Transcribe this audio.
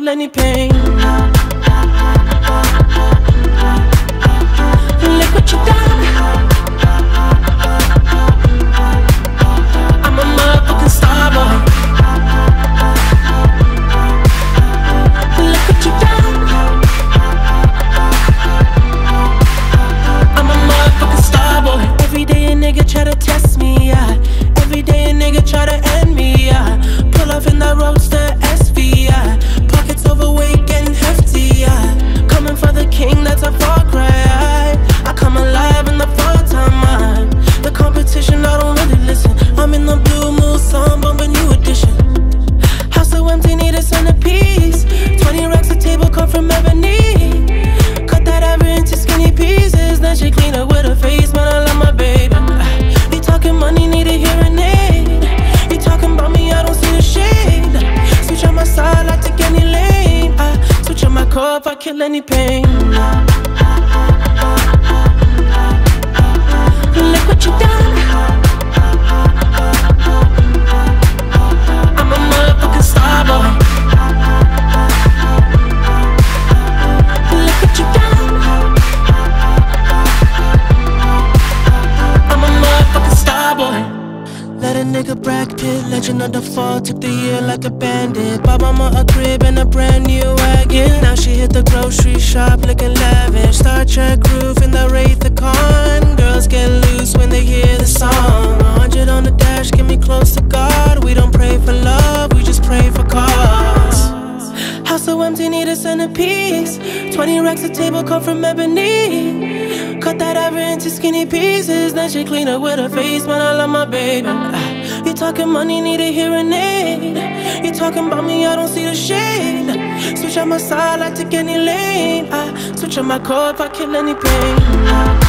kill any pain. Look what you done. I'm a motherfucking star boy. Look what you done. I'm a motherfucking star boy. Every day a nigga try to test me, yeah. Every day a nigga try to end me, yeah. Pull off in that roadster SV, yeah. Pockets overweight getting hefty, yeah. Coming for the king, that's a far cry. I come alive in the fall time, man. The competition, I don't really listen. I'm in the blue mood, song, bumping new edition. House so empty, need a centerpiece. 20 racks a table come from ebony. Cut that ever into skinny pieces. Then she clean up with her face, man, I love my baby. You talking money, need a hearing aid. You talking about me, I don't see the shade. Switch on my side, I take any lane. I switch on my core if I kill any pain. Look what you done. I'm a motherfucking star boy. Look what you done. I'm a motherfucking star boy. Let a nigga Brad Pitt, legend of the fall. Took the year like a bandit. Bought mama a crib and a brand new wagon. Now she hit the grocery shop looking lavish. Star Trek roof in the Wraith the Con. Girls get loose when they hear the song. 100 on the dash, get me close to God. We don't pray for love, we just pray for cause. House so empty, need a centerpiece. 20 racks a table come from ebony. Cut that ever into skinny pieces. Then she clean up with her face, man, I love my baby. You talking money, need a hearing aid. You talking about me, I don't see the shade. Switch on my side, I take any lane. I switch on my core if I kill any pain.